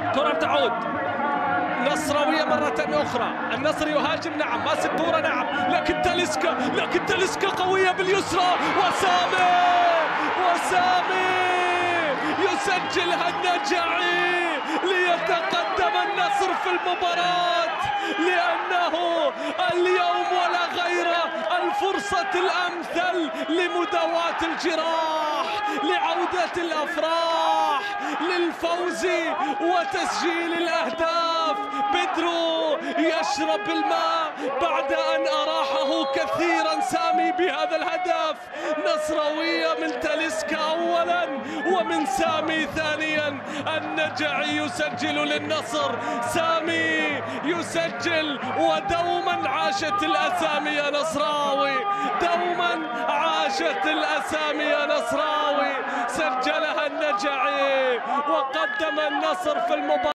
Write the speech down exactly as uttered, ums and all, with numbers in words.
كرة تعود نصراوية مرة أخرى. النصر يهاجم نعم، ماسك كورة نعم، لكن تاليسكا لكن تاليسكا قوية باليسرى، وسامي وسامي يسجلها النجعي ليتقدم النصر في المباراة، لأنه اليوم ولا غيره الفرصة الأمثل لمداواة الجراح، لعودة الأفراح، للفوز وتسجيل الأهداف. بيدرو يشرب الماء بعد أن أراحه كثيرا سامي بهذا الهدف. نصراوية من تاليسكا أولا ومن سامي ثانيا. النجعي يسجل للنصر، سامي يسجل، ودوما عاشت الأسامي يا نصراوي، دوما عاشت الأسامي يا نصراوي. سجلها النجعي وقدم النصر في المباراة.